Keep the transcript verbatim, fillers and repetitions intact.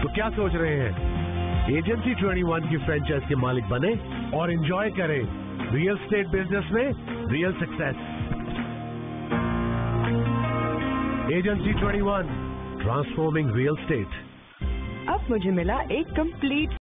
तो क्या सोच रहे हैं? एजेंसी इक्कीस की फ्रेंचाइज के मालिक बने और एंजॉय करें रियल एस्टेट बिजनेस में रियल सक्सेस। एजेंसी इक्कीस, ट्रांसफॉर्मिंग रियल एस्टेट। अब मुझे मिला एक कंप्लीट